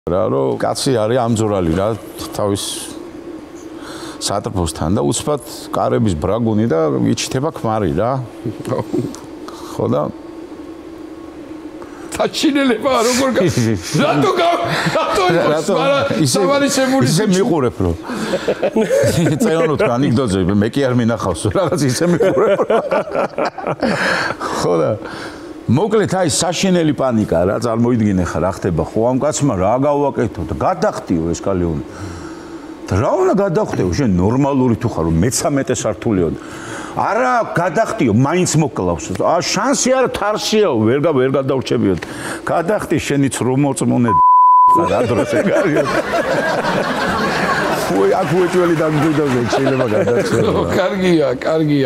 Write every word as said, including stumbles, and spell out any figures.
რა რომ კაცი არის ამძურალი რა თავის სატრფოსთან და უცბად კარების ბრაგუნი და იჩითება ქმარი რა ხო და ჩინელება როგორ რატო რატო სამალისებული ისე მიყურებ რომ წერანოთ ანეკდოტები მე კი არ მინახავს რაღაც ისე მიყურებ ხო და მოკლედ აი საშინელი პანიკა რა წარმოიდგინე ხა რა ხდება ხო ამ კაცმა რა გავაკეთო და გადახტიო ეს კალიონი და რა უნდა გადახტიო შენ ნორმალური თუ ხარ მეთერთმეტე სართულიო არა გადახტიო მაინც მოკლავს ა შანსი არა თარშიაო ვერ ვერ გადავრჩებიო გადახტი შენიც რომ მოწმუნე რა დროს ეგარიო ой აქ უეჭველი დაგგვიდაზე შეიძლება გადაცემა კარგია კარგია